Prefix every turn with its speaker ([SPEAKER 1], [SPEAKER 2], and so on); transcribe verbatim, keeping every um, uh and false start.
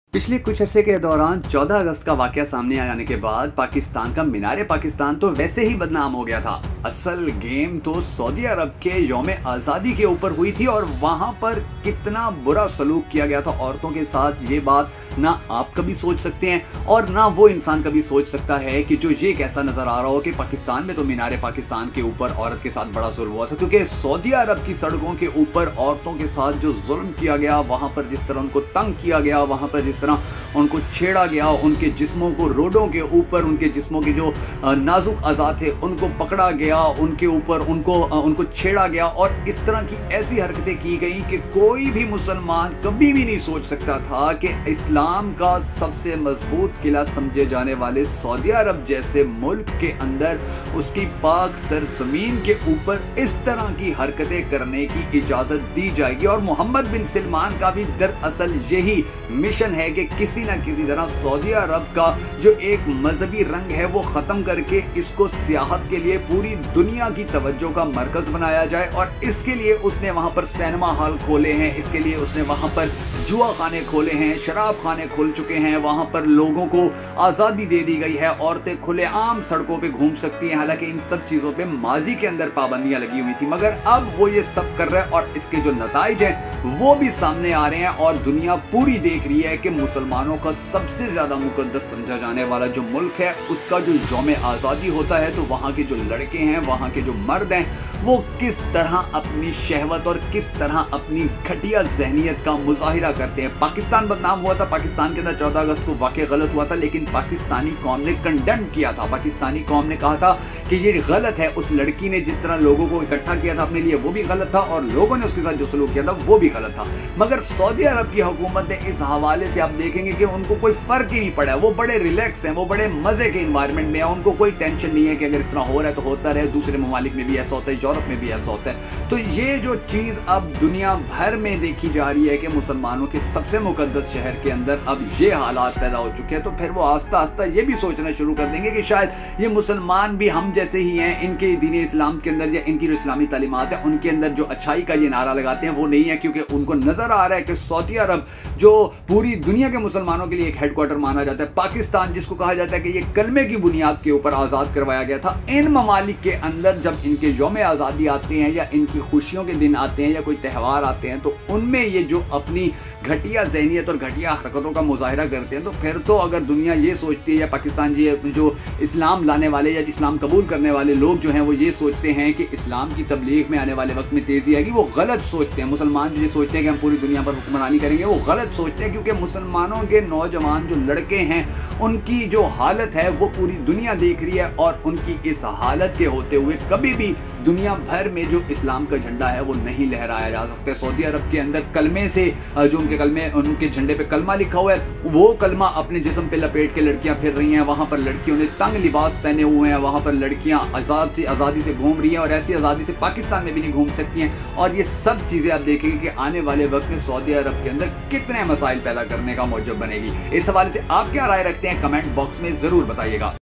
[SPEAKER 1] पिछले कुछ अरसे के दौरान चौदह अगस्त का वाकया सामने आ जाने के बाद पाकिस्तान का मीनार पाकिस्तान तो वैसे ही बदनाम हो गया था। असल गेम तो सऊदी अरब के यौम आज़ादी के ऊपर हुई थी और वहां पर कितना बुरा सलूक किया गया था औरतों के साथ। ये बात ना आप कभी सोच सकते हैं और ना वो इंसान कभी सोच सकता है कि जो ये कहता नजर आ रहा हो कि पाकिस्तान में तो मीनार पाकिस्तान के ऊपर औरत के साथ बड़ा जुल्म हुआ था, क्योंकि सऊदी अरब की सड़कों के ऊपर औरतों के साथ जो जुल्म किया गया, वहां पर जिस तरह उनको तंग किया गया, वहां पर जिस तरह उनको छेड़ा गया, उनके जिस्मों को रोडों के ऊपर उनके जिस्मों के जो नाजुक अज़ा थे उनको पकड़ा गया, उनके ऊपर उनको उनको छेड़ा गया और इस तरह की ऐसी हरकतें की गई कि कोई भी मुसलमान कभी भी नहीं सोच सकता था कि इस्लाम का सबसे मजबूत किला समझे जाने वाले सऊदी अरब जैसे मुल्क के अंदर उसकी पाक सरजमीन के ऊपर इस तरह की हरकतें करने की इजाजत दी जाएगी। और मोहम्मद बिन सलमान का भी दरअसल यही मिशन है कि किसी ना किसी तरह सऊदी अरब का जो एक मजहबी रंग है वो खत्म करके इसको सियाहत के लिए पूरी दुनिया की तवज्जो का मरकज बनाया जाए। और इसके लिए उसने वहां पर सिनेमा हॉल खोले हैं, इसके लिए उसने वहां पर जुआ खाने खोले हैं, शराब खाने खोल चुके हैं, वहां पर लोगों को आज़ादी दे दी गई है, औरतें खुलेआम सड़कों पे घूम सकती हैं। हालांकि इन सब चीज़ों पे माजी के अंदर पाबंदियां लगी हुई थी, मगर अब वो ये सब कर रहा है और इसके जो नताइज हैं वो भी सामने आ रहे हैं और दुनिया पूरी देख रही है कि मुसलमानों का सबसे ज़्यादा मुकद्दस समझा जाने वाला जो मुल्क है उसका जो यौम आज़ादी होता है तो वहाँ के जो लड़के हैं, वहाँ के जो मर्द हैं, वो किस तरह अपनी शहवत और किस तरह अपनी घटिया जहनीत का मुजाहिरा करते हैं। पाकिस्तान बदनाम हुआ था, पाकिस्तान के अंदर चौदह अगस्त को वाकई गलत हुआ था, लेकिन पाकिस्तानी कौम ने कंडेम किया था। पाकिस्तानी कौम ने कहा था कि ये गलत है, उस लड़की ने जिस तरह लोगों को इकट्ठा किया था अपने लिए वो भी गलत था और लोगों ने उसके साथ जो सलूक किया था वो भी गलत था। मगर सऊदी अरब की हुकूमत ने इस हवाले से आप देखेंगे कि उनको कोई फर्क ही नहीं पड़ा है, वो बड़े रिलैक्स हैं, वो बड़े मजे के इन्वायरमेंट में है, उनको कोई टेंशन नहीं है कि अगर इस तरह हो रहा है तो होता रहे, दूसरे ममालिक में भी ऐसा होता है, यूरोप में भी ऐसा होता है। तो ये जो चीज़ अब दुनिया भर में देखी जा रही है कि मुसलमानों के सबसे मुकद्दस शहर के अंदर अब ये हालात पैदा हो चुके हैं, तो फिर वो आस्ता आस्ता ये भी सोचना शुरू कर देंगे कि शायद ये मुसलमान भी हम जैसे ही हैं, इनके दीन इस्लाम के अंदर या इनकी जो इस्लामी तालीमात है उनके अंदर जो अच्छाई का ये नारा लगाते हैं वो नहीं है, क्योंकि उनको नजर आ रहा है कि सऊदी अरब जो पूरी दुनिया के मुसलमानों के लिए एक हेडक्वार्टर माना जाता है, पाकिस्तान जिसको कहा जाता है कि ये कलमे की बुनियाद के ऊपर आज़ाद करवाया गया था, इन ममालिक के अंदर जब इनके यौम आज़ादी आते हैं या इनकी खुशियों के दिन आते हैं या कोई त्यौहार आते हैं तो उनमें ये जो अपनी घटिया जहनीत और घटिया हरकतों का मुजाहिरा करते हैं, तो फिर तो अगर दुनिया ये सोचती है या पाकिस्तान जी जो इस्लाम लाने वाले या इस्लाम कबूल करने वाले लोग जो हैं वो ये सोचते हैं कि इस्लाम की तबलीग में आने वाले वक्त में तेज़ी आएगी, वो गलत सोचते हैं। मुसलमान जो ये सोचते हैं कि हम पूरी दुनिया पर हुक्मरानी करेंगे, वो गलत सोचते हैं, क्योंकि मुसलमानों के नौजवान जो लड़के हैं उनकी जो हालत है वो पूरी दुनिया देख रही है और उनकी इस हालत के होते हुए कभी भी दुनिया भर में जो इस्लाम का झंडा है वो नहीं लहराया जा सकता। सऊदी अरब के अंदर कलमे से जो उनके कलमे उनके झंडे पे कलमा लिखा हुआ है वो कलमा अपने जिस्म पे लपेट के लड़कियां फिर रही हैं, वहां पर लड़कियों ने तंग लिबास पहने हुए हैं, वहां पर लड़कियां आज़ाद से आज़ादी से घूम रही हैं और ऐसी आज़ादी से पाकिस्तान में भी नहीं घूम सकती हैं। और ये सब चीज़ें आप देखेंगे कि आने वाले वक्त में सऊदी अरब के अंदर कितने मसाइल पैदा करने का मौजब बनेगी। इस हवाले से आप क्या राय रखते हैं कमेंट बॉक्स में ज़रूर बताइएगा।